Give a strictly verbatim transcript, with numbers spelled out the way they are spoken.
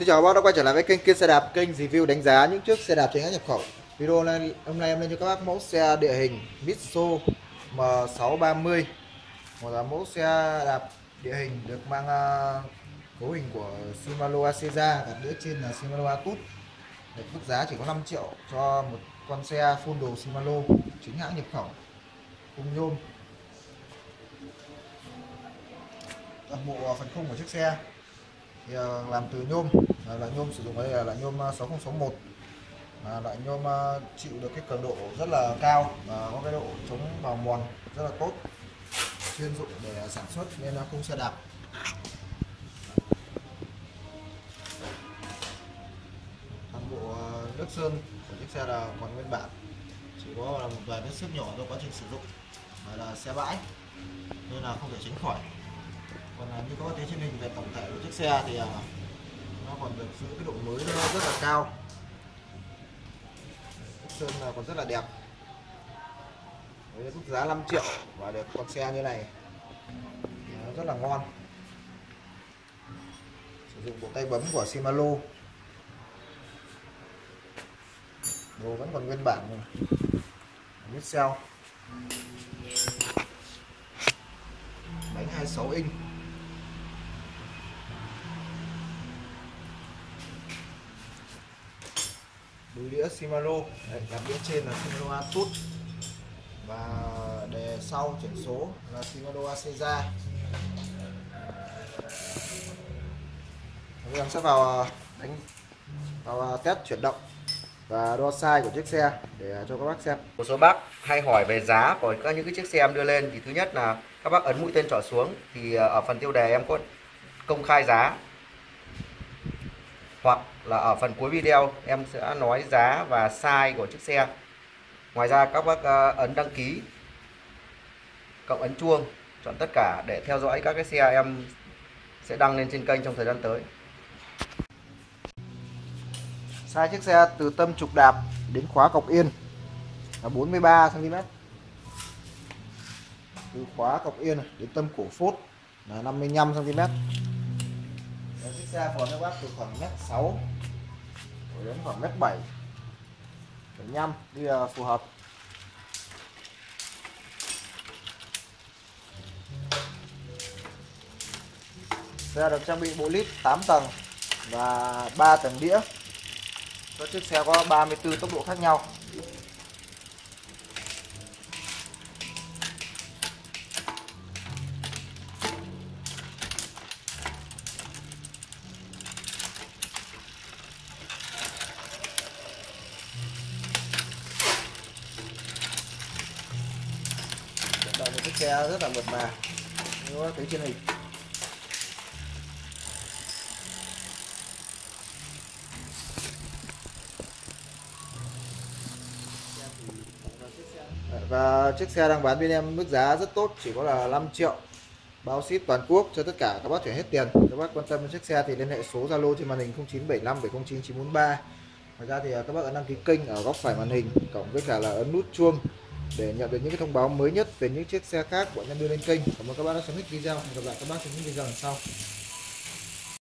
Xin chào các bác đã quay trở lại với kênh Kiên Xe Đạp, kênh review đánh giá những chiếc xe đạp chính hãng nhập khẩu. Video này hôm nay em lên cho các bác mẫu xe địa hình Mitsubishi M sáu ba mươi, một là mẫu xe đạp địa hình được mang uh, cấu hình của Shimano Aceza, và đĩa trên là Shimano Atus. Mức giá chỉ có năm triệu cho một con xe full đồ Shimano chính hãng nhập khẩu, khung nhôm. Toàn bộ phần khung của chiếc xe thì làm từ nhôm, loại nhôm sử dụng ở đây là loại nhôm sáu không sáu một, là loại nhôm chịu được cái cường độ rất là cao và có cái độ chống bào mòn rất là tốt, chuyên dụng để sản xuất nên là khung xe đạp. Toàn bộ nước sơn của chiếc xe là còn nguyên bản, chỉ có là một vài vết xước nhỏ do quá trình sử dụng, và là xe bãi nên là không thể tránh khỏi. Còn như có thấy trên hình về tổng thể của chiếc xe thì nó còn được giữ cái độ mới rất là cao, sơn là còn rất là đẹp. Với mức giá năm triệu và được con xe như này thì nó rất là ngon. Sử dụng bộ tay bấm của Shimano, đồ vẫn còn nguyên bản, mít xeo, bánh hai mươi sáu inch. Đùi đĩa Shimano, làm đĩa trên là Shimano Atus và đề sau chuyển số là Shimano Aceza. Bây giờ sẽ vào đánh vào test chuyển động và đo size của chiếc xe để cho các bác xem. Một số bác hay hỏi về giá của các những cái chiếc xe em đưa lên, thì thứ nhất là các bác ấn mũi tên trỏ xuống thì ở phần tiêu đề em có công khai giá, hoặc là ở phần cuối video em sẽ nói giá và size của chiếc xe. Ngoài ra các bác ấn đăng ký cộng ấn chuông, chọn tất cả để theo dõi các cái xe em sẽ đăng lên trên kênh trong thời gian tới. Size chiếc xe từ tâm trục đạp đến khóa cọc yên là bốn mươi ba xăng ti mét. Từ khóa cọc yên đến tâm cổ phốt là năm mươi lăm xăng ti mét. Chiếc xe còn các bác từ khoảng mét sáu đến khoảng mét bảy năm đi là phù hợp. Xe được trang bị bộ lít tám tầng và ba tầng đĩa. Các chiếc xe có ba mươi tư tốc độ khác nhau. Động một chiếc xe rất là mượt mà, như các thấy trên hình. Và chiếc xe đang bán bên em mức giá rất tốt, chỉ có là năm triệu, bao ship toàn quốc cho tất cả các bác chuyển hết tiền. Các bác quan tâm đến chiếc xe thì liên hệ số Zalo trên màn hình không chín bảy năm bảy không chín chín bốn ba. Ngoài ra thì các bác ấn đăng ký kênh ở góc phải màn hình, cộng với cả là ấn nút chuông để nhận được những cái thông báo mới nhất về những chiếc xe khác bọn em đưa lên kênh. Cảm ơn các bác đã xem hết video. Hẹn gặp lại các bác trong những video lần sau.